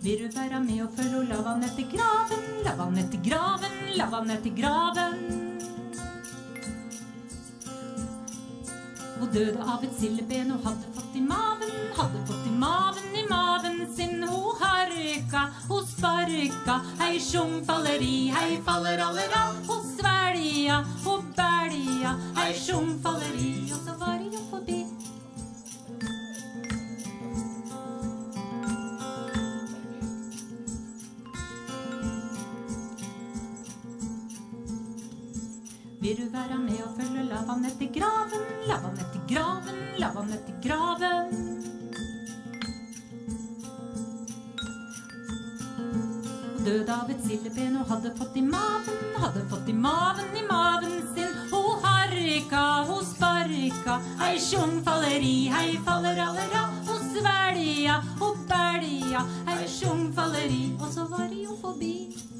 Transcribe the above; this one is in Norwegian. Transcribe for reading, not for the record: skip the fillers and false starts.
Vil du være med og følge lava ned til graven, lava ned til graven, lava ned til graven? Hun døde av et sildeben og hadde fått i maven sin. Hun harka, hun sparka, hei sjung falleri, hei faller allera. Hun svelja, hun bælja, hei sjung falleri, og så var det jo forbi. Vil du være med og følge lava ned til graven, lava ned til graven, lava ned til graven? Hun døde av et sildeben og hadde fått i maven sin. Hun harka, hun sparka, hei sjung falleri, hei faller allera. Hun svelja, hun bælja, hei sjung falleri, og så var det jo forbi.